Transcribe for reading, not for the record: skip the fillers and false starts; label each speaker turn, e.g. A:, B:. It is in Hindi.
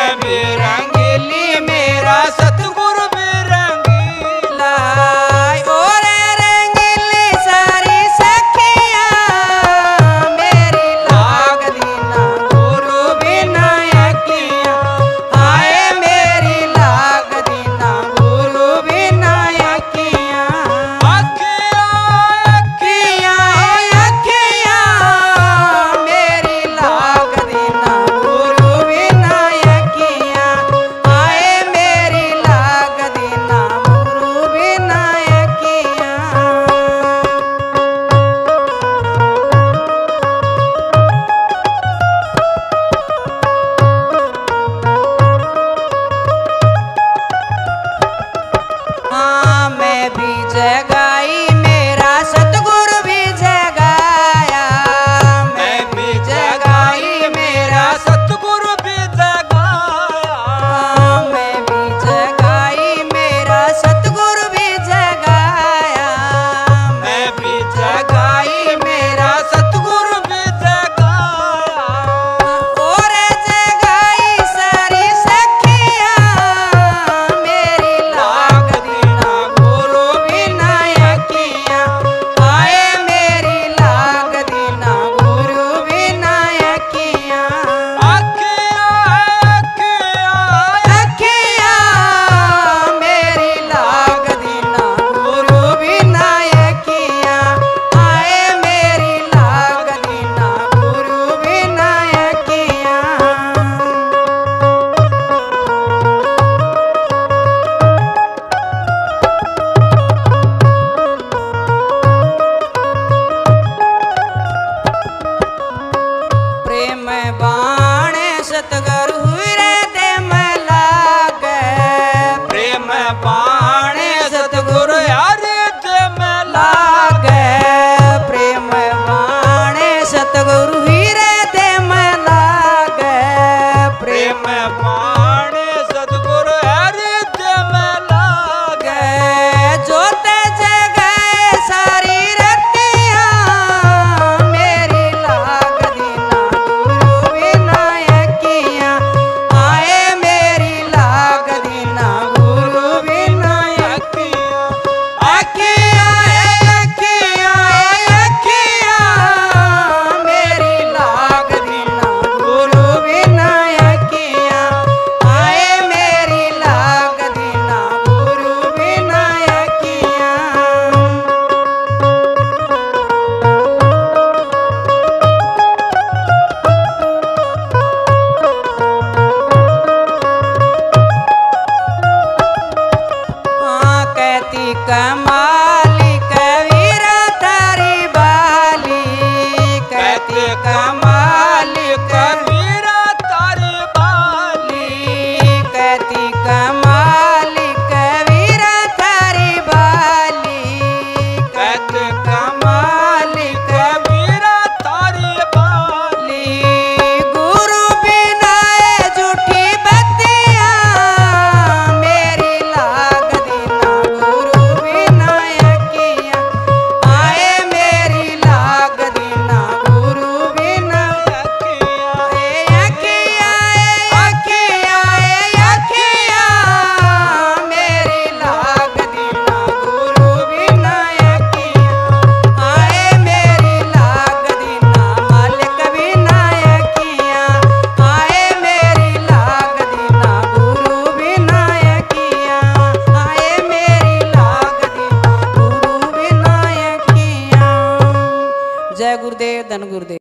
A: भी रंगीली मेरा सतगुरु भी रंगीला।
B: और रंगीली सारी सखियां मेरी लाग दीना गुरु बिना यकियां। आए मेरी लाग दीना गुरु बिना यकियां।
A: अखियां
B: अखियां मेरी लाग दीना गुरु बिना यकियां। आए मेरी लाग दीना गुरु बिना यकियां। हाँ मैं भी जगाई मेरा सतगुरु भी जगाया।
A: मैं भी जगाई मेरा सतगुरु भी जगाया।
B: मैं भी जगाई मेरा सतगुरु भी जगाया।
A: मैं भी जगाई मेरा सतगुरु भी जगाया।
B: और जगाई सारी सखियां मेरी लाग दीना गुरु बिना यकियां। आए मेरी लाग दीना गुरु बिना यकियां। अखियां मेरी लाग दीना गुरु बिना यकियां। आए मेरी लाग दीना गुरु बिना यकियां। प्रेम बाण सतगुरु हृदय में लागे।
A: प्रेम बाण सतगुरु हृदय में
B: लागे। प्रेम बाण सतगुरु हृदय में लागे।
A: प्रेम बाण सतगुरु हृदय में लागे।
B: जोत जगाए सारी रतियां मेरी लाग दीना गुरु बिना यकियां। आए मेरी लाग दीना गुरु बिना यकियां। अखियां मेरी लाग दीना गुरु बिना यकियां। आए मेरी लाग दीना गुरु बिना यकियां। हाँ कहती कमाली कबीरा तारी बाली। कहती कमाली
A: कबीरा तारी बाली।
B: कहती कमाली कबीरा तारी बाली।
A: कहते कमाली कबीरा तारी बाली।
B: गुरु बिना झूठी बत्तियां मेरी लाग दीना गुरु बिना यकियां। आए मेरी लाग दीना गुरु बिना
A: अखियां
B: अखियां मेरी लाग दीना गुरु बिना यकियां। आए मेरी लाग दीना मालिक बिना यकियां। आए मेरी लाग दीना गुरु बिना यकियां। आए मेरी लाग दीना गुरु बिना यकियां। जय गुरुदेव धन गुरुदेव।